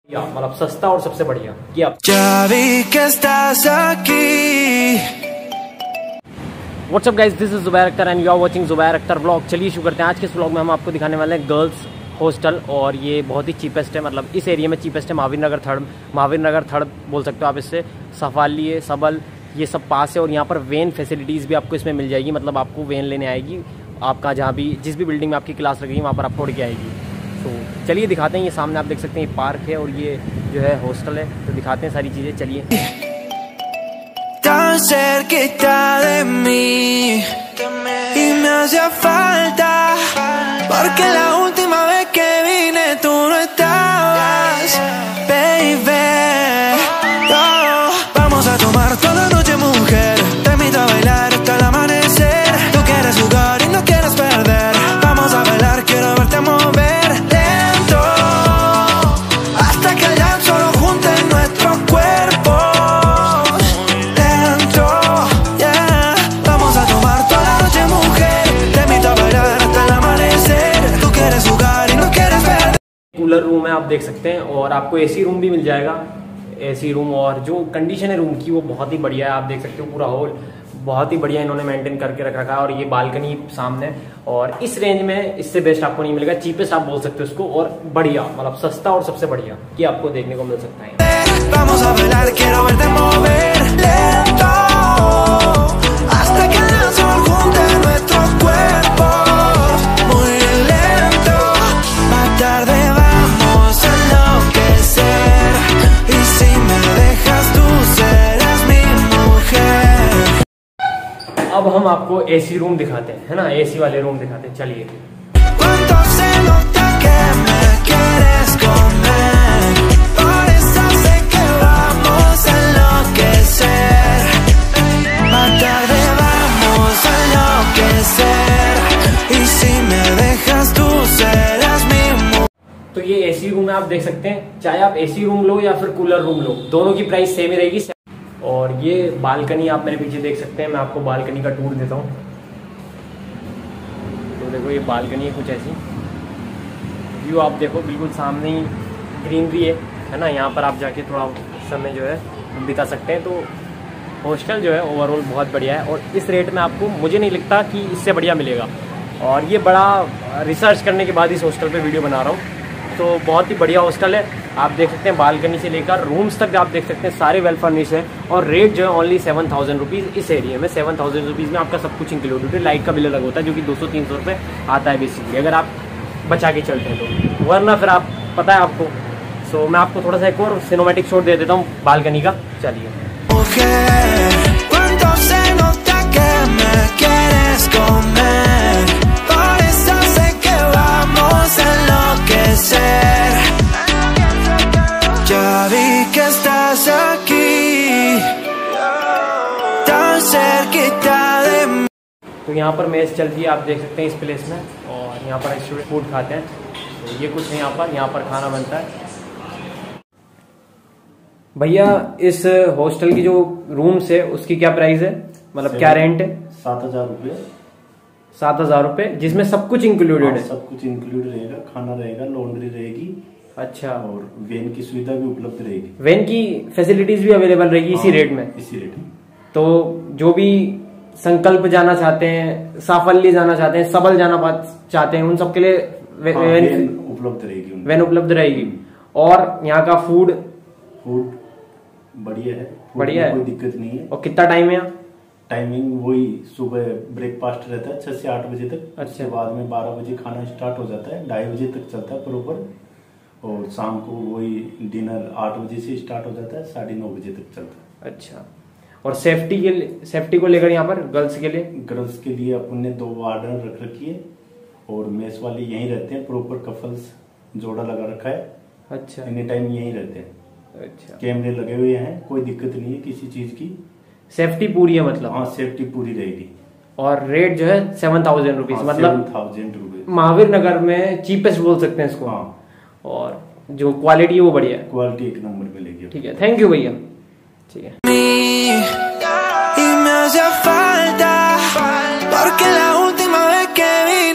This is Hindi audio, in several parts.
मतलब सस्ता और सबसे बढ़िया कि आप what's up guys, this is Zubair Akhtar and you are watching Zubair Akhtar vlog. चलिए शुरू करते हैं। आज के इस व्लॉग में हम आपको दिखाने वाले हैं गर्ल्स हॉस्टल, और ये बहुत ही चीपेस्ट है, मतलब इस एरिया में चीपेस्ट है। महावीर नगर थर्ड बोल सकते हो आप इससे। सफाली, सबल, ये सब पास है। और यहाँ पर वेन फैसिलिटीज़ भी आपको इसमें मिल जाएगी, मतलब आपको वेन लेने आएगी आपका, जहाँ भी जिस भी बिल्डिंग में आपकी क्लास लगेगी वहाँ पर आप छोड़ के आएगी। तो चलिए दिखाते हैं। ये सामने आप देख सकते हैं, ये पार्क है और ये जो है हॉस्टल है। तो दिखाते हैं सारी चीज़ें, चलिए। Tan cerquita de mí y me hacía falta, porque la última vez que vine tú no estabas, baby. Oh, vamos a tomar toda la noche, mujer, te invito a bailar hasta el amanecer. Tú quieres jugar y no quieres perder, vamos a bailar, quiero verte mover lento hasta que el llanto solo junte nuestros cuerpos. Cooler room है, आप देख सकते हैं। और आपको एसी रूम भी मिल जाएगा, एसी रूम। और जो कंडीशन है रूम की वो बहुत ही बढ़िया है, आप देख सकते हो। पूरा हॉल बहुत ही बढ़िया इन्होंने मेंटेन करके रख रखा है। और ये बालकनी सामने, और इस रेंज में इससे बेस्ट आपको नहीं मिलेगा। चीपेस्ट आप बोल सकते हो उसको, और बढ़िया मतलब सस्ता और सबसे बढ़िया कि आपको देखने को मिल सकता है। अब हम आपको एसी रूम दिखाते हैं, है ना, एसी वाले रूम दिखाते हैं, चलिए। तो ये एसी रूम है, आप देख सकते हैं। चाहे आप एसी रूम लो या फिर कूलर रूम लो, दोनों की प्राइस सेम ही रहेगी। और ये बालकनी आप मेरे पीछे देख सकते हैं। मैं आपको बालकनी का टूर देता हूँ। तो देखो ये बालकनी है कुछ ऐसी। व्यू आप देखो, बिल्कुल सामने ही ग्रीनरी है ना। यहाँ पर आप जाके थोड़ा समय जो है बिता सकते हैं। तो हॉस्टल जो है ओवरऑल बहुत बढ़िया है, और इस रेट में आपको मुझे नहीं लगता कि इससे बढ़िया मिलेगा। और ये बड़ा रिसर्च करने के बाद इस हॉस्टल पर वीडियो बना रहा हूँ। तो बहुत ही बढ़िया हॉस्टल है, आप देख सकते हैं। बालकनी से लेकर रूम्स तक आप देख सकते हैं, सारे वेल फर्निश है। और रेट जो है ओनली 7000 रुपीज़ इस एरिया में। 7000 रुपीज़ में आपका सब कुछ इंक्लूडेड है। लाइट का बिल अलग होता है जो कि 200-300 रुपये आता है बेसिकली, अगर आप बचा के चलते हैं तो। वरना फिर आप पता है आपको। सो मैं आपको थोड़ा सा एक और सिनेमैटिक शॉट दे देता हूँ बालकनी का, चलिए। तो यहाँ पर मेस चल रही है, आप देख सकते हैं इस प्लेस में। और यहाँ पर स्टूडेंट फूड खाते हैं। तो ये कुछ है यहाँ पर खाना बनता है। भैया इस हॉस्टल की जो रूम्स है उसकी क्या प्राइस है, मतलब क्या रेंट है? 7000 रुपये। 7000 रुपये, जिसमें सब कुछ इंक्लूडेड है? सब कुछ इंक्लूड रहेगा, खाना रहेगा, लॉन्ड्री रहेगी। अच्छा। और वेन की सुविधा भी उपलब्ध रहेगी। वेन की फैसिलिटीज भी अवेलेबल रहेगी इसी रेट में? इसी रेट में। तो जो भी संकल्प जाना चाहते हैं, साफल्य जाना चाहते हैं, सबल जाना चाहते हैं, उन सबके लिए वेन उपलब्ध रहेगी। वेन उपलब्ध रहेगी। और यहाँ का फूड बढ़िया है, बढ़िया है, कोई दिक्कत नहीं है। और कितना टाइम है? टाइमिंग वही, सुबह ब्रेकफास्ट रहता है 6 से 8 बजे तक। अच्छा। उसके बाद में 12 बजे खाना स्टार्ट हो जाता है, 2:30 बजे तक चलता है प्रॉपर। और शाम को वही डिनर 8 बजे से स्टार्ट हो जाता है, 9:30 बजे तक चलता है। अच्छा। और सेफ्टी को लेकर यहाँ पर गर्ल्स के लिए अपन ने 2 वार्डन रख रखी है। और मेस वाले यहीं रहते हैं, प्रॉपर कपल्स जोड़ा लगा रखा है। अच्छा। एनी टाइम यहीं रहते हैं। अच्छा। कैमरे लगे हुए हैं, कोई दिक्कत नहीं है किसी चीज की। सेफ्टी पूरी है मतलब? हाँ, सेफ्टी पूरी रहेगी। और रेट जो है 7000 रुपीज, मतलब 7000 रुपये महावीर नगर में चीपेस्ट बोल सकते हैं इसको। हाँ। और जो क्वालिटी है वो बढ़िया है, क्वालिटी 1 नंबर मिलेगी। ठीक है, थैंक यू भैया। ठीक है।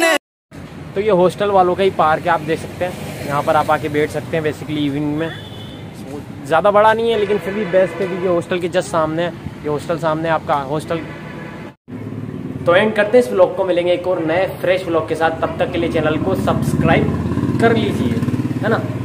तो ये हॉस्टल वालों का ही पार्क है, आप देख सकते हैं। यहाँ पर आप आके बैठ सकते हैं बेसिकली इवनिंग में। ज़्यादा बड़ा नहीं है लेकिन फिर भी बेस्ट है क्योंकि हॉस्टल के जस्ट सामने है, ये हॉस्टल सामने आपका हॉस्टल। तो एंड करते हैं इस व्लॉग को, मिलेंगे एक और नए फ्रेश व्लॉग के साथ, तब तक के लिए चैनल को सब्सक्राइब कर लीजिए, है ना।